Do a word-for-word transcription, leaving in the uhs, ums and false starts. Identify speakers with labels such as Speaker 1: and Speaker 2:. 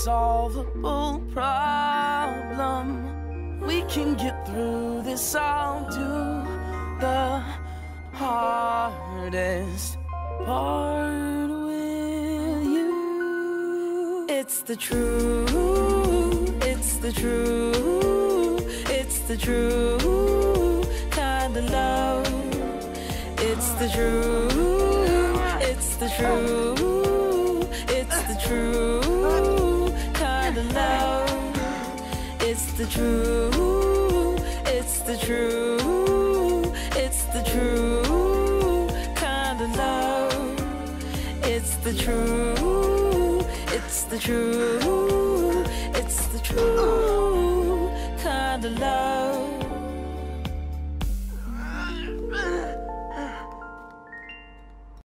Speaker 1: unsolvable problem. We can get through this. I'll do the hardest part with you. It's the truth, it's the truth, it's the true kind of love. It's the truth, it's the truth, it's the true kind of love. It's the truth, it's the truth, it's the true kind of love. It's the truth, it's the truth, it's the true kind of love.